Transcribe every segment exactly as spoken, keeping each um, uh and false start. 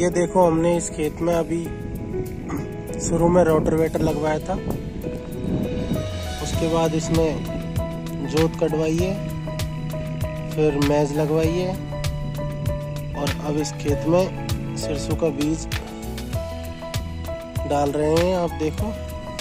ये देखो, हमने इस खेत में अभी शुरू में रोटावेटर लगवाया था, उसके बाद इसमें जोत कटवाई है, फिर मैज लगवाई है और अब इस खेत में सरसों का बीज डाल रहे हैं। आप देखो,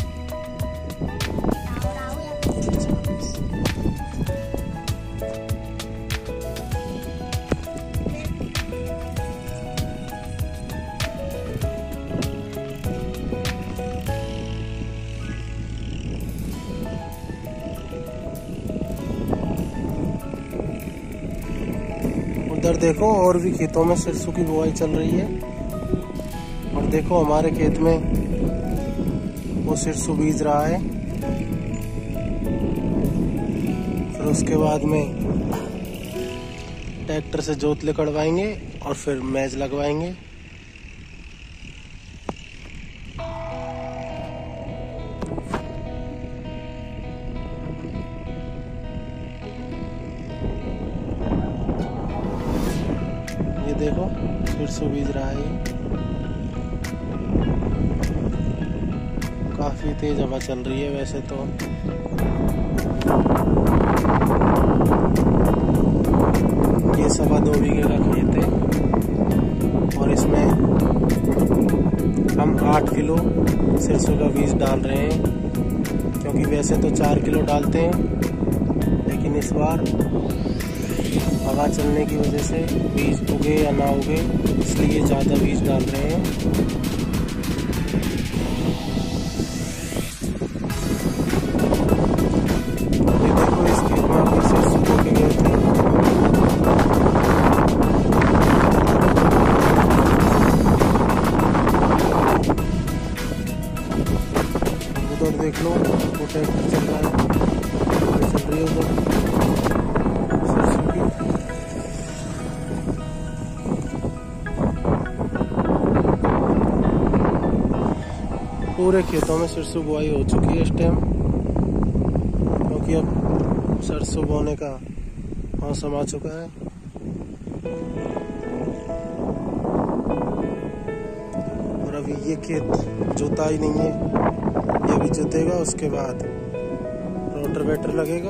उधर देखो और भी खेतों में सरसों की बुआई चल रही है। और देखो हमारे खेत में वो सरसों बीज रहा है। फिर उसके बाद में ट्रैक्टर से जोतले कटवाएंगे और फिर मैज लगवाएंगे। ये देखो सरसों बीज रहा है। काफी तेज हवा चल रही है वैसे तो। ये सवा दो बीघे का खेत है और इसमें हम आठ किलो सरसों का बीज डाल रहे हैं, क्योंकि वैसे तो चार किलो डालते हैं, लेकिन इस बार हवा चलने की वजह से बीज उगे या ना उगे, इसलिए ज़्यादा बीज डाल रहे हैं। ये देखो, इस खेत में अभी सरसों बो के गए थे। उधर देख लो, वो ट्रैक्टर चल रहा है, चल रही है उधर सरसों की। पूरे खेतों में सरसों बुआई हो चुकी है इस टाइम, क्योंकि अब सरसों बोने का मौसम आ चुका है। और अभी ये खेत जोता ही नहीं है, ये भी जोतेगा, उसके बाद रोटावेटर लगेगा।